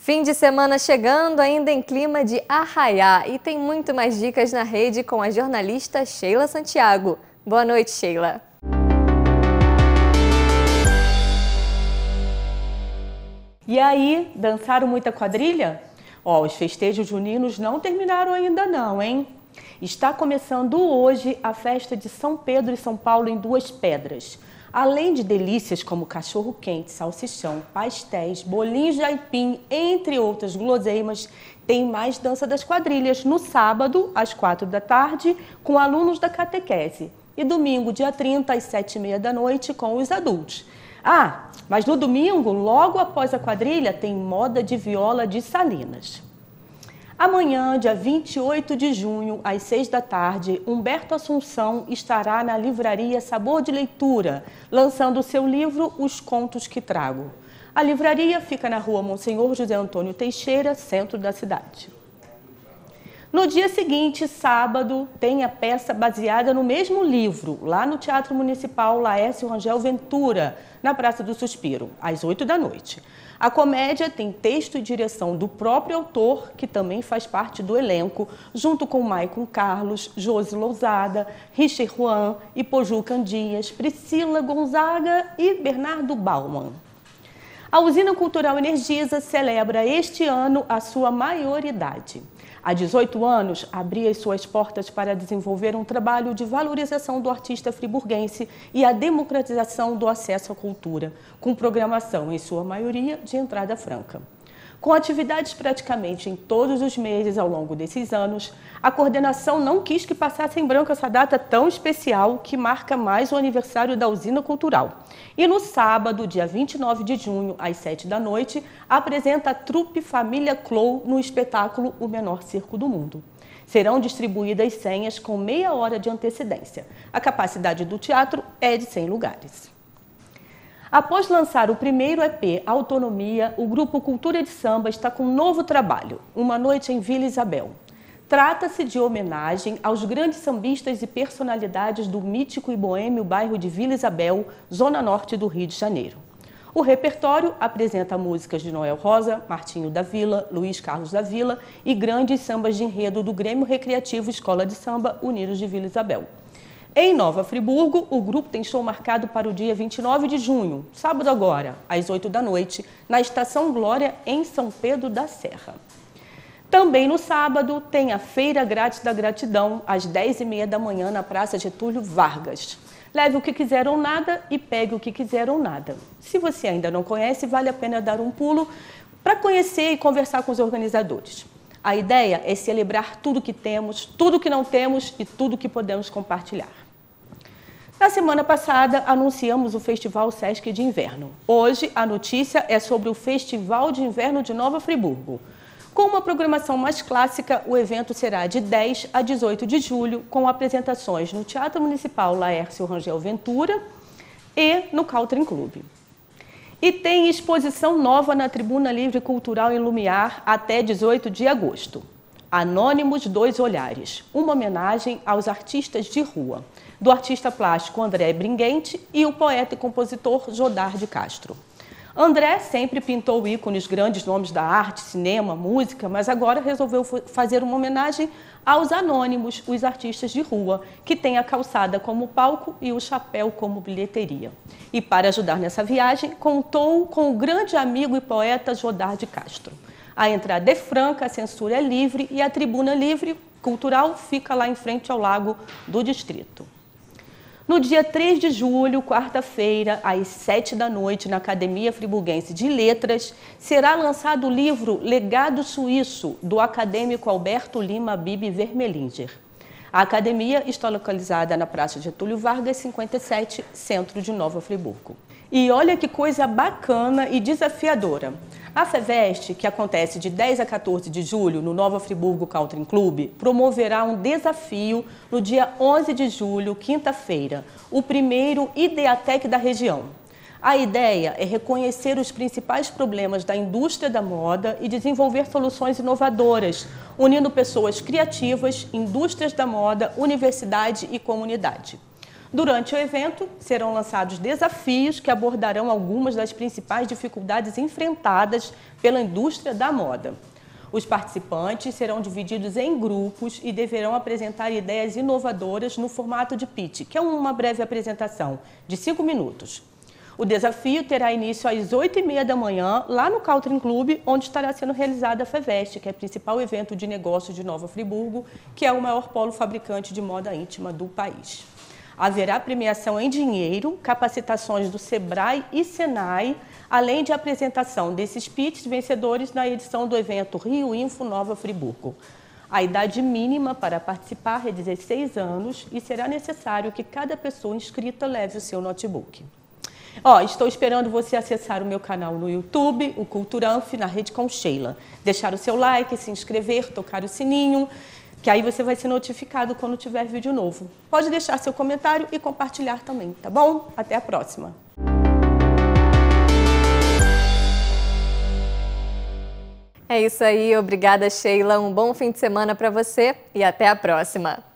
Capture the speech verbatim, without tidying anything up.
Fim de semana chegando, ainda em clima de arraiá, e tem muito mais dicas na rede com a jornalista Sheila Santiago. Boa noite, Sheila. E aí, dançaram muita quadrilha? Ó, os festejos juninos não terminaram ainda não, hein? Está começando hoje a festa de São Pedro e São Paulo em Duas Pedras. Além de delícias como cachorro-quente, salsichão, pastéis, bolinhos de aipim, entre outras guloseimas, tem mais dança das quadrilhas no sábado, às quatro da tarde, com alunos da catequese. E domingo, dia trinta, às sete e meia da noite, com os adultos. Ah, mas no domingo, logo após a quadrilha, tem moda de viola de Salinas. Amanhã, dia vinte e oito de junho, às seis da tarde, Humberto Assunção estará na livraria Sabor de Leitura, lançando o seu livro Os Contos que Trago. A livraria fica na rua Monsenhor José Antônio Teixeira, centro da cidade. No dia seguinte, sábado, tem a peça baseada no mesmo livro, lá no Teatro Municipal Laércio Rangel Ventura, na Praça do Suspiro, às oito da noite. A comédia tem texto e direção do próprio autor, que também faz parte do elenco, junto com Maicon Carlos, Josi Lousada, Richard Juan, Ipojucan Dias, Priscila Gonzaga e Bernardo Bauman. A Usina Cultural Energisa celebra este ano a sua maioridade. Há dezoito anos, abria as suas portas para desenvolver um trabalho de valorização do artista friburguense e a democratização do acesso à cultura, com programação, em sua maioria, de entrada franca. Com atividades praticamente em todos os meses ao longo desses anos, a coordenação não quis que passasse em branco essa data tão especial que marca mais o aniversário da Usina Cultural. E no sábado, dia vinte e nove de junho, às sete da noite, apresenta a trupe Família Clou no espetáculo O Menor Circo do Mundo. Serão distribuídas senhas com meia hora de antecedência. A capacidade do teatro é de cem lugares. Após lançar o primeiro E P, Autonomia, o grupo Cultura de Samba está com um novo trabalho, Uma Noite em Vila Isabel. Trata-se de homenagem aos grandes sambistas e personalidades do mítico e boêmio bairro de Vila Isabel, zona norte do Rio de Janeiro. O repertório apresenta músicas de Noel Rosa, Martinho da Vila, Luiz Carlos da Vila e grandes sambas de enredo do Grêmio Recreativo Escola de Samba Unidos de Vila Isabel. Em Nova Friburgo, o grupo tem show marcado para o dia vinte e nove de junho, sábado agora, às oito da noite, na Estação Glória, em São Pedro da Serra. Também no sábado, tem a Feira Grátis da Gratidão, às dez e meia da manhã, na Praça Getúlio Vargas. Leve o que quiser ou nada e pegue o que quiser ou nada. Se você ainda não conhece, vale a pena dar um pulo para conhecer e conversar com os organizadores. A ideia é celebrar tudo que temos, tudo que não temos e tudo que podemos compartilhar. Na semana passada, anunciamos o Festival Sesc de Inverno. Hoje, a notícia é sobre o Festival de Inverno de Nova Friburgo. Com uma programação mais clássica, o evento será de dez a dezoito de julho, com apresentações no Teatro Municipal Laércio Rangel Ventura e no Caltrim Clube. E tem exposição nova na Tribuna Livre Cultural em Lumiar até dezoito de agosto. Anônimos Dois Olhares, uma homenagem aos artistas de rua, do artista plástico André Bringuente e o poeta e compositor Jodar de Castro. André sempre pintou ícones, grandes nomes da arte, cinema, música, mas agora resolveu fazer uma homenagem aos anônimos, os artistas de rua, que têm a calçada como palco e o chapéu como bilheteria. E para ajudar nessa viagem, contou com o grande amigo e poeta Jodar de Castro. A entrada é franca, a censura é livre e a Tribuna Livre Cultural fica lá em frente ao Lago do Distrito. No dia três de julho, quarta-feira, às sete da noite, na Academia Friburguense de Letras, será lançado o livro Legado Suíço, do acadêmico Alberto Lima Bibi Vermelinger. A academia está localizada na Praça Getúlio Vargas, cinquenta e sete, centro de Nova Friburgo. E olha que coisa bacana e desafiadora. A FEVEST, que acontece de dez a quatorze de julho no Nova Friburgo Caltrim Clube, promoverá um desafio no dia onze de julho, quinta-feira, o primeiro Ideatec da região. A ideia é reconhecer os principais problemas da indústria da moda e desenvolver soluções inovadoras, unindo pessoas criativas, indústrias da moda, universidade e comunidade. Durante o evento, serão lançados desafios que abordarão algumas das principais dificuldades enfrentadas pela indústria da moda. Os participantes serão divididos em grupos e deverão apresentar ideias inovadoras no formato de pitch, que é uma breve apresentação de cinco minutos. O desafio terá início às oito e meia da manhã, lá no Caltrim Club, onde estará sendo realizada a FEVEST, que é o principal evento de negócios de Nova Friburgo, que é o maior polo fabricante de moda íntima do país. Haverá premiação em dinheiro, capacitações do Sebrae e Senai, além de apresentação desses pitches vencedores na edição do evento Rio Info Nova Friburgo. A idade mínima para participar é dezesseis anos e será necessário que cada pessoa inscrita leve o seu notebook. Ó, estou esperando você acessar o meu canal no YouTube, o Culturanf, na Rede com Sheila. Deixar o seu like, se inscrever, tocar o sininho, que aí você vai ser notificado quando tiver vídeo novo. Pode deixar seu comentário e compartilhar também, tá bom? Até a próxima! É isso aí, obrigada Sheila, um bom fim de semana para você e até a próxima!